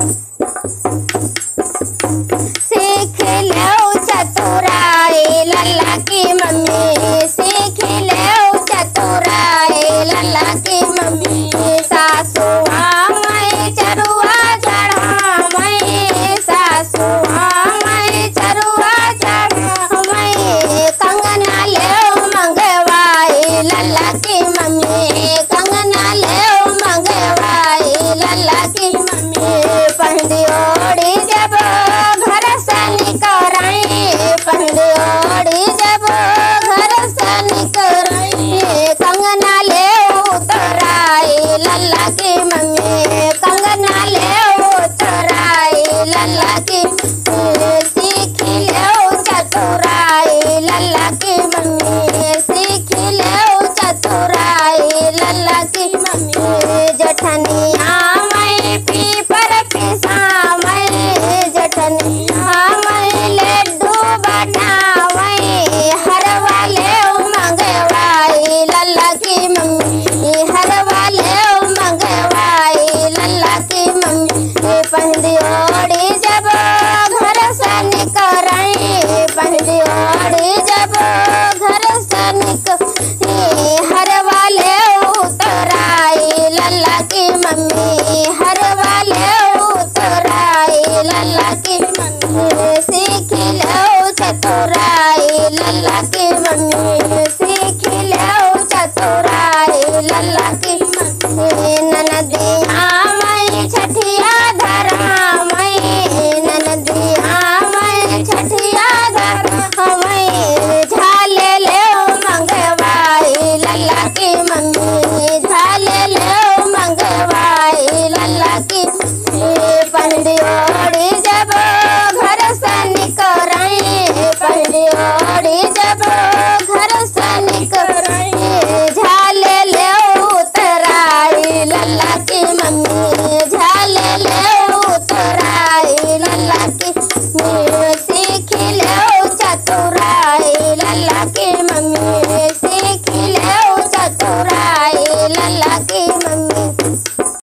सीख लो चतुराई लल्ला की मम्मी, सीख लो चतुराई लल्ला की मम्मी। सासू मैं चरुआ चढ़ा मैं, सासू मैं चरुआ चढ़ा मैं। कंगना ले मंगवाई लल्ला की मम्मी, कंगना ले मंगवाई लल्ला की मम्मी। पहली ओढ़ी जब घर से निकराई, पहली ओढ़ी जब घर से निकराई। कंगना ले उतराई लल्ला की मम्मी, कंगना ले उतराई लल्ला की मम्मी। सीख लो चतुराई लल्ला की मम्मी, सीख लो चतुराई लल्ला की मम्मी। जठनिया मैं पीपर पिसा मैं, जठनिया मैं लड्डू बनावई। हर वाले मंगवाई लल्ला की मम्मी, हर वाले मंगवाई लल्ला की मम्मी। पहली ओढ़ी जब घर से निकल